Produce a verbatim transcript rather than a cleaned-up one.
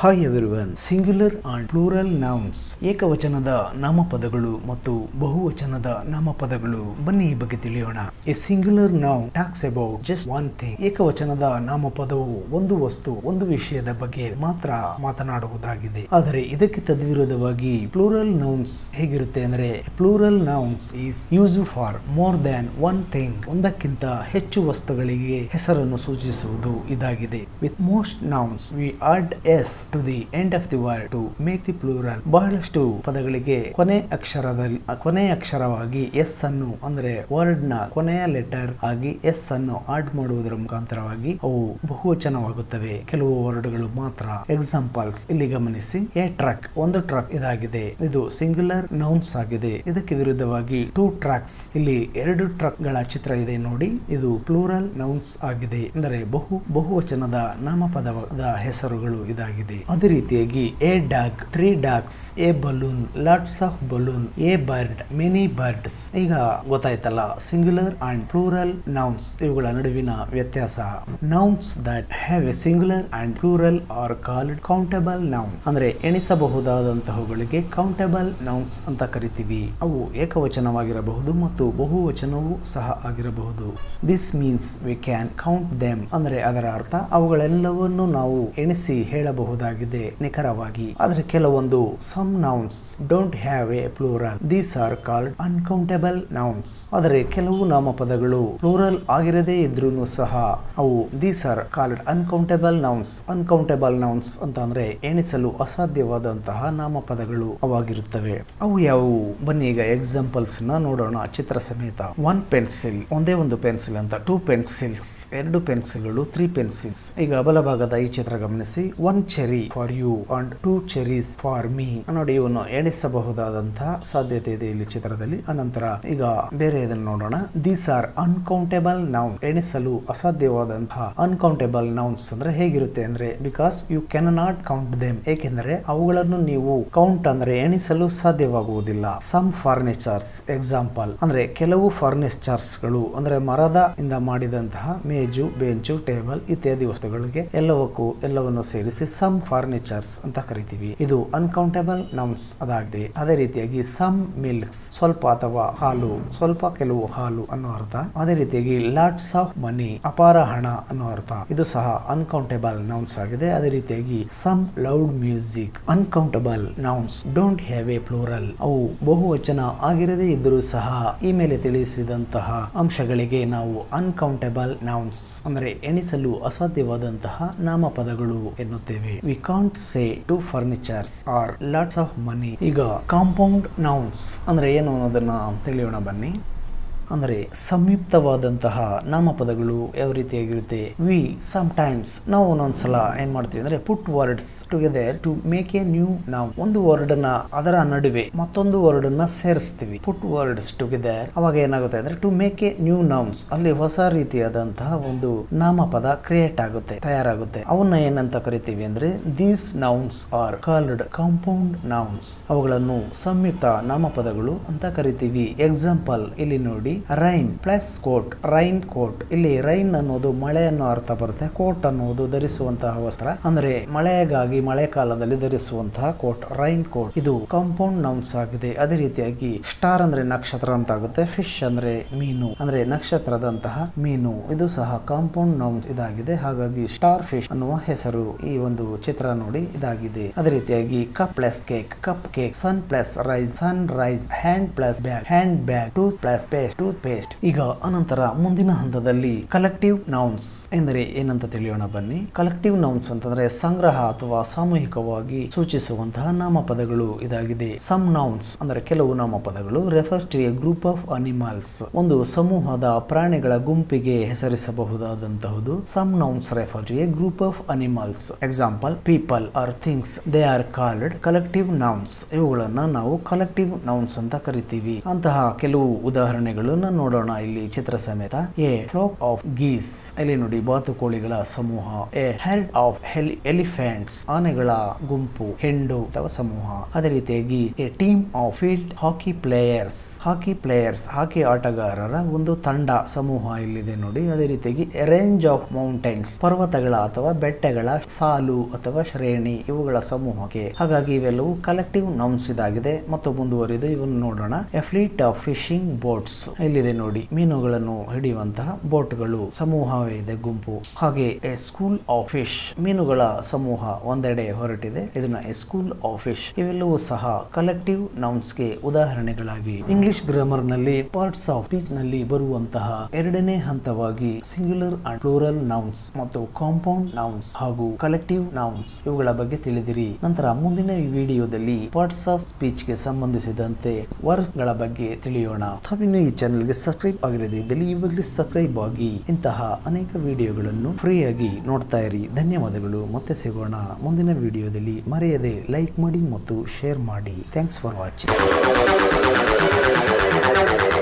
Hi everyone. Singular and plural nouns, ಏಕವಚನದ ನಾಮಪದಗಳು ಮತ್ತು ಬಹುವಚನದ ನಾಮಪದಗಳು. ಬನ್ನಿ ಈ ಬಗ್ಗೆ ತಿಳಿಯೋಣ. A singular noun talks about just one thing. ಏಕವಚನದ ನಾಮಪದವು ಒಂದು ವಸ್ತು, ಒಂದು ವಿಷಯದ ಬಗ್ಗೆ ಮಾತ್ರ ಮಾತನಾಡುವುದಾಗಿದೆ. ಆದರೆ ಇದಕ್ಕೆ ತದ್ವಿರೋಧವಾಗಿ ಪ್ಲೂರಲ್ ನೌನ್ಸ್ ಹೇಗಿರುತ್ತೆ ಅಂದ್ರೆ, plural nouns is used for more than one thing. ಒಂದಕ್ಕಿಂತ ಹೆಚ್ಚು ವಸ್ತುಗಳಿಗೆ ಹೆಸರನ್ನು ಸೂಚಿಸುವುದು ಇದಾಗಿದೆ. With most nouns we add S to the end of the word to make the plural. ಬಹಳಷ್ಟು ಪದಗಳಿಗೆ ಕೊನೆ ಅಕ್ಷರದಲ್ಲಿ ಕೊನೆಯ ಅಕ್ಷರವಾಗಿ ಎಸ್ ಅನ್ನು ಅಂದ್ರೆ ವರ್ಡ್ ನ ಕೊನೆಯ ಲೆಟರ್ ಆಗಿ ಎಸ್ ಅನ್ನು ಆಡ್ ಮಾಡುವುದರ ಮುಖಾಂತರವಾಗಿ ಅವು ಬಹುವಚನವಾಗುತ್ತವೆ. ಕೆಲವು ವರ್ಡ್ಗಳು ಮಾತ್ರ. ಎಕ್ಸಾಂಪಲ್ಸ್ ಇಲ್ಲಿ ಗಮನಿಸಿ. ಎ ಟ್ರಕ್, ಒಂದು ಟ್ರಕ್ ಇದಾಗಿದೆ. ಇದು ಸಿಂಗ್ಯುಲರ್ ನೌನ್ಸ್ ಆಗಿದೆ. ಇದಕ್ಕೆ ವಿರುದ್ಧವಾಗಿ ಟೂ ಟ್ರಕ್ಸ್, ಇಲ್ಲಿ ಎರಡು ಟ್ರಕ್ ಗಳ ಚಿತ್ರ ಇದೆ ನೋಡಿ. ಇದು ಪ್ಲೂರಲ್ ನೌನ್ಸ್ ಆಗಿದೆ. ಅಂದರೆ ಬಹು ಬಹುವಚನದ ನಾಮಪದದ ಹೆಸರುಗಳು ಇದಾಗಿದೆ. ಅದೇ ರೀತಿಯಾಗಿ a dog, three dogs, a balloon, lots of balloon, a bird, many birds. ಈಗ ಗೊತ್ತಾಯ್ತಲ್ಲ ಸಿಂಗ್ಯುಲರ್ ಅಂಡ್ ಪ್ಲೂರಲ್ ನೌನ್ಸ್ ಇವುಗಳ ನಡುವಿನ ವ್ಯತ್ಯಾಸ. Nouns that have a singular and plural are called countable noun. ಅಂದ್ರೆ ಎಣಿಸಬಹುದಾದಂತಹವುಗಳಿಗೆ ಕೌಂಟಬಲ್ ನೌನ್ಸ್ ಅಂತ ಕರಿತೀವಿ. ಅವು ಏಕವಚನವಾಗಿರಬಹುದು ಮತ್ತು ಬಹುವಚನವೂ ಸಹ ಆಗಿರಬಹುದು. This means we can count them. ಅಂದ್ರೆ ಅದರ ಅರ್ಥ ಅವುಗಳೆಲ್ಲವನ್ನು ನಾವು ಎಣಿಸಿ ಹೇಳಬಹುದಾಗಿದೆ ನಿಖರವಾಗಿ. ಆದರೆ ಕೆಲವೊಂದು some nouns don't have a plural. These are called uncountable nouns. ಆದರೆ ಕೆಲವು ನಾಮಪದಗಳು ಪ್ಲೂರಲ್ ಆಗಿರದೇ ಇದ್ರೂ ಸಹ ಅವು these are called uncountable nouns. Uncountable nouns ಅಂತ ಅಂದ್ರೆ ಎಣಿಸಲು ಅಸಾಧ್ಯವಾದಂತಹ ನಾಮಪದಗಳು ಅವಾಗಿರುತ್ತವೆ. ಅವು ಯಾವುವು? ಬನ್ನಿ ಈಗ ಎಕ್ಸಾಂಪಲ್ಸ್ ನ ನೋಡೋಣ ಚಿತ್ರ ಸಮೇತ. ಒನ್ ಪೆನ್ಸಿಲ್, ಒಂದೇ ಒಂದು ಪೆನ್ಸಿಲ್ ಅಂತ. ಟೂ ಪೆನ್ಸಿಲ್ಸ್, ಎರಡು ಪೆನ್ಸಿಲ್ಗಳು. Three pencils. ಈಗ ಬಲಭಾಗದ ಈ ಚಿತ್ರ ಗಮನಿಸಿ. One cherry for you and two cherries for me. ನೋಡಿ, ಇವನು ಎಣಿಸಬಹುದಾದಂತಹ ಸಾಧ್ಯತೆ ಇದೆ ಇಲ್ಲಿ ಚಿತ್ರದಲ್ಲಿ. ಅನಂತರ ಈಗ ಬೇರೆ ಇದನ್ನು ನೋಡೋಣ. These are uncountable noun. ಎಣಿಸಲು ಅಸಾಧ್ಯವಾದಂತಹ ಅನ್ಕೌಂಟೇಬಲ್ ನೌನ್ಸ್ ಅಂದ್ರೆ ಹೇಗಿರುತ್ತೆ ಅಂದ್ರೆ, because you can not count them. ಏಕೆಂದರೆ ಅವುಗಳನ್ನು ನೀವು ಕೌಂಟ್ ಅಂದ್ರೆ ಎಣಿಸಲು ಸಾಧ್ಯವಾಗುವುದಿಲ್ಲ. Some furnitures example. ಅಂದ್ರೆ ಕೆಲವು ಫರ್ನಿಚರ್ಸ್ ಗಳು ಅಂದ್ರೆ ಮರದ ಇಂದ ಮಾಡಿದಂತಹ ಮೇಜು, ಬೆಂಚು, ಟೇಬಲ್ ಇತ್ಯಾದಿ ವಸ್ತುಗಳಿಗೆ ಎಲ್ಲವಕ್ಕೂ ಎಲ್ಲವನ್ನು ಸೇರಿಸಿ ಸಮ್ ಫರ್ನಿಚರ್ಸ್ ಅಂತ ಕರಿತೀವಿ. ಇದು ಅನ್ಕೌಂಟೇಬಲ್ ನೌನ್ಸ್ ಅದಾಗಿದೆ. ಅದೇ ರೀತಿಯಾಗಿ ಸಮ್ ಮಿಲ್ಕ್ಸ್, ಸ್ವಲ್ಪ ಅಥವಾ ಹಾಲು, ಸ್ವಲ್ಪ ಕೆಲವು ಹಾಲು ಅನ್ನೋ ಅರ್ಥ. ಅದೇ ರೀತಿಯಾಗಿ ಲಾಟ್ಸ್ ಆಫ್ ಮನಿ, ಅಪಾರ ಹಣ ಅನ್ನೋ ಅರ್ಥ. ಇದು ಸಹ ಅನ್ಕೌಂಟೇಬಲ್ ನೌನ್ಸ್ ಆಗಿದೆ. ಅದೇ ರೀತಿಯಾಗಿ some loud music. Uncountable nouns don't have a plural. ಅವು ಬಹುವಚನ ಆಗಿರದೇ ಇದ್ದರೂ ಸಹ ಈ ಮೇಲೆ ತಿಳಿಸಿದಂತಹ ಅಂಶಗಳಿಗೆ ನಾವು ಅನ್ಕೌಂಟೇಬಲ್ ನೌನ್ಸ್ ಅಂದ್ರೆ ಎಣಿಸಲು ಅಸಾಧ್ಯವಾದಂತಹ ನಾಮಪದಗಳು ಎನ್ನುತ್ತೇವೆ. We can't say two furnitures or lots of money. ಈಗ ಕಾಂಪೌಂಡ್ ನೌನ್ಸ್ ಅಂದ್ರೆ ಏನು ಅನ್ನೋದನ್ನ ತಿಳಿಯೋಣ ಬನ್ನಿ. ಅಂದ್ರೆ ಸಂಯುಕ್ತವಾದಂತಹ ನಾಮಪದಗಳು ಯಾವ ರೀತಿಯಾಗಿರುತ್ತೆ. ವಿ ಸಮ್ ಟೈಮ್ಸ್, ನಾವು ಒಂದೊಂದ್ಸಲ ಏನ್ ಮಾಡ್ತೀವಿ ಅಂದ್ರೆ put words together to make a new noun. ಒಂದು ವರ್ಡ್ ನ ಅದರ ನಡುವೆ ಮತ್ತೊಂದು ವರ್ಡ್ ನ ಸೇರಿಸ್ತೀವಿ. ಪುಟ್ ವರ್ಡ್ಸ್ ಟುಗೆದರ್. ಅವಾಗ ಏನಾಗುತ್ತೆ ಅಂದ್ರೆ to make a new nouns. ಅಲ್ಲಿ ಹೊಸ ರೀತಿಯಾದಂತಹ ಒಂದು ನಾಮಪದ ಕ್ರಿಯೇಟ್ ಆಗುತ್ತೆ, ತಯಾರಾಗುತ್ತೆ. ಅವನ್ನ ಏನಂತ ಕರಿತೀವಿ ಅಂದ್ರೆ these nouns are called compound nouns. ಅವುಗಳನ್ನು ಸಂಯುಕ್ತ ನಾಮಪದಗಳು ಅಂತ ಕರಿತೀವಿ. ಎಕ್ಸಾಂಪಲ್ ಇಲ್ಲಿ ನೋಡಿ. Rain plus coat, rain coat. ಇಲ್ಲಿ ರೈನ್ ಅನ್ನೋದು ಮಳೆ ಅನ್ನೋ ಅರ್ಥ ಬರುತ್ತೆ. ಕೋಟ್ ಅನ್ನೋದು ಧರಿಸುವಂತಹ ವಸ್ತ್ರ, ಅಂದ್ರೆ ಮಳೆಗಾಗಿ ಮಳೆಗಾಲದಲ್ಲಿ ಧರಿಸುವಂತಹ ಕೋಟ್, ರೈನ್ ಕೋಟ್. ಇದು ಕಾಂಪೌಂಡ್ ನೌನ್ಸ್ ಆಗಿದೆ. ಅದೇ ರೀತಿಯಾಗಿ ಸ್ಟಾರ್ ಅಂದ್ರೆ ನಕ್ಷತ್ರ ಅಂತ ಆಗುತ್ತೆ. ಫಿಶ್ ಅಂದ್ರೆ ಮೀನು, ಅಂದ್ರೆ ನಕ್ಷತ್ರದಂತಹ ಮೀನು. ಇದು ಸಹ ಕಾಂಪೌಂಡ್ ನೌನ್ಸ್ ಇದಾಗಿದೆ. ಹಾಗಾಗಿ ಸ್ಟಾರ್ ಫಿಶ್ ಅನ್ನುವ ಹೆಸರು ಈ ಒಂದು ಚಿತ್ರ ನೋಡಿ ಇದಾಗಿದೆ. ಅದೇ ರೀತಿಯಾಗಿ cup plus cake, cup cake. Sun plus rise, sun rise. Hand plus bag, hand bag. Tooth plus paste, tooth paste. ಈಗ ಅನಂತರ ಮುಂದಿನ ಹಂತದಲ್ಲಿ ಕಲೆಕ್ಟಿವ್ ನೌನ್ಸ್ ಎಂದರೆ ಏನಂತ ತಿಳಿಯೋಣ ಬನ್ನಿ. ಕಲೆಕ್ಟಿವ್ ನೌನ್ಸ್ ಅಂತಂದ್ರೆ ಸಂಗ್ರಹ ಅಥವಾ ಸಾಮೂಹಿಕವಾಗಿ ಸೂಚಿಸುವಂತಹ ನಾಮಪದಗಳು ಇದಾಗಿದೆ. ಸಮ್ ನೌನ್ಸ್ ಅಂದ್ರೆ ಕೆಲವು ನಾಮಪದಗಳು refer to a group of animals. ಒಂದು ಸಮೂಹದ ಪ್ರಾಣಿಗಳ ಗುಂಪಿಗೆ ಹೆಸರಿಸಬಹುದಾದಂತಹುದು. Some nouns refer to a group of animals. Example people or things, they are called collective nouns. ಇವುಗಳನ್ನ ನಾವು ಕಲೆಕ್ಟಿವ್ ನೌನ್ಸ್ ಅಂತ ಕರಿತೀವಿ. ಅಂತಹ ಕೆಲವು ಉದಾಹರಣೆಗಳು ಪದಗಳನ್ನ ನೋಡೋಣ ಇಲ್ಲಿ ಚಿತ್ರ ಸಮೇತ. ಎ ಫ್ಲಾಕ್ ಆಫ್ ಗೀಸ್, ಇಲ್ಲಿ ನೋಡಿ ಬಾತುಕೋಳಿಗಳ ಸಮೂಹ. ಎ ಹೆರ್ಡ್ ಆಫ್ ಎಲಿಫೆಂಟ್ಸ್, ಆನೆಗಳ ಗುಂಪು, ಹೆಂಡು ಅಥವಾ ಸಮೂಹ. ಅದೇ ರೀತಿಯಾಗಿ a team of field hockey players, hockey players hockey ಆಟಗಾರರ ಒಂದು ತಂಡ ಸಮೂಹ ಇಲ್ಲಿದೆ ನೋಡಿ. ಅದೇ ರೀತಿಯಾಗಿ ಎ ರೇಂಜ್ ಆಫ್ ಮೌಂಟೈನ್ಸ್, ಪರ್ವತಗಳ ಅಥವಾ ಬೆಟ್ಟಗಳ ಸಾಲು ಅಥವಾ ಶ್ರೇಣಿ, ಇವುಗಳ ಸಮೂಹಕ್ಕೆ. ಹಾಗಾಗಿ ಇವೆಲ್ಲವೂ ಕಲೆಕ್ಟಿವ್ ನೌನ್ಸ್ ಇದಾಗಿದೆ. ಮತ್ತು ಮುಂದುವರಿದು ಇವನ್ನು ನೋಡೋಣ. A fleet of fishing boats, ಇಲ್ಲಿದೆ ನೋಡಿ ಮೀನುಗಳನ್ನು ಹಿಡಿಯುವಂತಹ ಬೋಟ್ಗಳು ಸಮೂಹವಿದೆ, ಗುಂಪು. ಹಾಗೆ ಎ ಸ್ಕೂಲ್ ಆಫ್ ಫಿಶ್, ಮೀನುಗಳ ಸಮೂಹ ಒಂದೆಡೆ ಹೊರಟಿದೆ, ಇದನ್ನ ಎ ಸ್ಕೂಲ್ ಆಫ್ ಫಿಶ್. ಇವೆಲ್ಲವೂ ಸಹ ಕಲೆಕ್ಟಿವ್ ನೌನ್ಸ್ ಗೆ ಉದಾಹರಣೆಗಳಾಗಿ. ಇಂಗ್ಲಿಷ್ ಗ್ರಾಮರ್ ನಲ್ಲಿ ಪಾರ್ಟ್ಸ್ ಆಫ್ ಸ್ಪೀಚ್ ನಲ್ಲಿ ಬರುವಂತಹ ಎರಡನೇ ಹಂತವಾಗಿ ಸಿಂಗ್ಯುಲರ್ ಅಂಡ್ ಪ್ಲೂರಲ್ ನೌನ್ಸ್ ಮತ್ತು ಕಾಂಪೌಂಡ್ ನೌನ್ಸ್ ಹಾಗೂ ಕಲೆಕ್ಟಿವ್ ನೌನ್ಸ್ ಇವುಗಳ ಬಗ್ಗೆ ತಿಳಿದಿರಿ. ನಂತರ ಮುಂದಿನ ವಿಡಿಯೋದಲ್ಲಿ ಪಾರ್ಟ್ಸ್ ಆಫ್ ಸ್ಪೀಚ್ ಗೆ ಸಂಬಂಧಿಸಿದಂತೆ ವರ್ಕ್ ಗಳ ಬಗ್ಗೆ ತಿಳಿಯೋಣ. ತಾವಿನ್ನು ಈ ಚಾನೆಲ್ ಗೆ ಸಬ್ಸ್ಕ್ರೈಬ್ ಆಗಿರದೇ ಇದ್ದಲ್ಲಿ ಇವಾಗಲೇ ಸಬ್ಸ್ಕ್ರೈಬ್ ಆಗಿ ಇಂತಹ ಅನೇಕ ವಿಡಿಯೋಗಳನ್ನು ಫ್ರೀಯಾಗಿ ನೋಡ್ತಾ ಇರಿ. ಧನ್ಯವಾದಗಳು. ಮತ್ತೆ ಸಿಗೋಣ ಮುಂದಿನ ವಿಡಿಯೋದಲ್ಲಿ. ಮರೆಯದೆ ಲೈಕ್ ಮಾಡಿ ಮತ್ತು ಶೇರ್ ಮಾಡಿ. Thanks for watching.